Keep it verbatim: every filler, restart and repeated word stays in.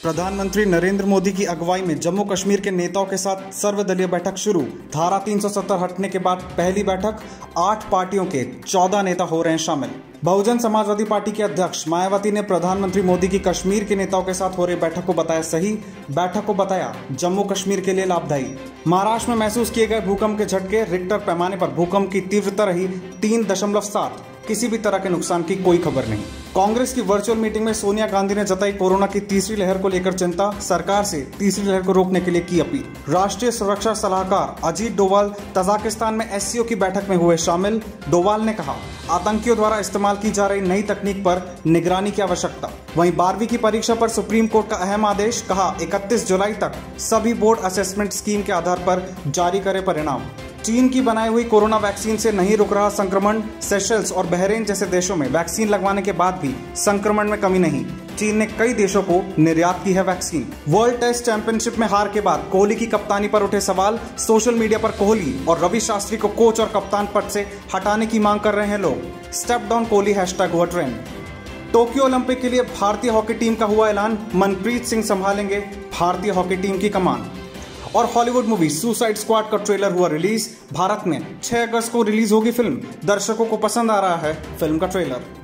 प्रधानमंत्री नरेंद्र मोदी की अगुवाई में जम्मू कश्मीर के नेताओं के साथ सर्वदलीय बैठक शुरू। धारा तीन सौ सत्तर हटने के बाद पहली बैठक, आठ पार्टियों के चौदह नेता हो रहे हैं शामिल। बहुजन समाजवादी पार्टी के अध्यक्ष मायावती ने प्रधानमंत्री मोदी की कश्मीर के नेताओं के साथ हो रही बैठक को बताया सही, बैठक को बताया जम्मू कश्मीर के लिए लाभदायी। महाराष्ट्र में महसूस किए गए भूकंप के झटके, रिक्टर पैमाने पर भूकंप की तीव्रता रही तीन दशमलव सात, किसी भी तरह के नुकसान की कोई खबर नहीं। कांग्रेस की वर्चुअल मीटिंग में सोनिया गांधी ने जताई कोरोना की तीसरी लहर को लेकर चिंता, सरकार से तीसरी लहर को रोकने के लिए की अपील। राष्ट्रीय सुरक्षा सलाहकार अजीत डोवाल तजाकिस्तान में एससीओ की बैठक में हुए शामिल। डोवाल ने कहा, आतंकियों द्वारा इस्तेमाल की जा रही नई तकनीक पर निगरानी की आवश्यकता। वहीं बारहवीं की परीक्षा पर सुप्रीम कोर्ट का अहम आदेश, कहा इकतीस जुलाई तक सभी बोर्ड असेसमेंट स्कीम के आधार पर जारी करे परिणाम। चीन की बनाई हुई कोरोना वैक्सीन से नहीं रुक रहा संक्रमण, सेशल्स और बहरीन जैसे देशों में वैक्सीन लगवाने के बाद भी संक्रमण में कमी नहीं। चीन ने कई देशों को निर्यात की है वैक्सीन। वर्ल्ड टेस्ट चैंपियनशिप में हार के बाद कोहली की कप्तानी पर उठे सवाल। सोशल मीडिया पर कोहली और रवि शास्त्री को कोच और कप्तान पद से हटाने की मांग कर रहे हैं लोग। स्टेप डाउन कोहली हैशटैग हुआ ट्रेंड। टोक्यो ओलंपिक के लिए भारतीय हॉकी टीम का हुआ ऐलान, मनप्रीत सिंह संभालेंगे भारतीय हॉकी टीम की कमान। और हॉलीवुड मूवी सुसाइड स्क्वाड का ट्रेलर हुआ रिलीज। भारत में छह अगस्त को रिलीज होगी फिल्म, दर्शकों को पसंद आ रहा है फिल्म का ट्रेलर।